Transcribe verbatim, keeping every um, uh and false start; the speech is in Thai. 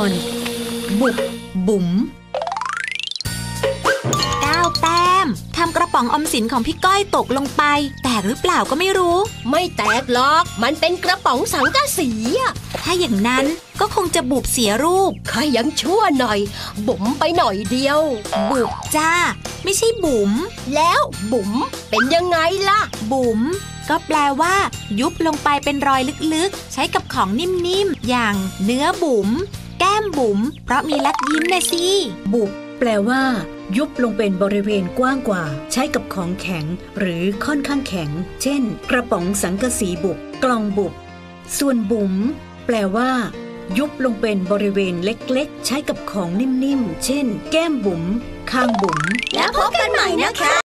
บุบบุ๋มเก้าแต้มทำกระป๋องออมสินของพี่ก้อยตกลงไปแตกหรือเปล่าก็ไม่รู้ไม่แตกหรอกมันเป็นกระป๋องสังกะสีถ้าอย่างนั้นก็คงจะบุบเสียรูปข้ายังชั่วหน่อยบุ๋มไปหน่อยเดียวบุบจ้าไม่ใช่บุ๋มแล้วบุ๋มเป็นยังไงล่ะบุ๋มก็แปลว่ายุบลงไปเป็นรอยลึกๆใช้กับของนิ่มๆอย่างเนื้อบุ๋มแก้มบุ๋มเพราะมีลักยิ้มนะสิบุบแปลว่ายุบลงเป็นบริเวณกว้างกว่าใช้กับของแข็งหรือค่อนข้างแข็งเช่นกระป๋องสังกะสีบุบกล่องบุบส่วนบุ๋มแปลว่ายุบลงเป็นบริเวณเล็กๆใช้กับของนิ่มๆเช่นแก้มบุ๋มคางบุ๋มแล้วพบกันใหม่นะคะ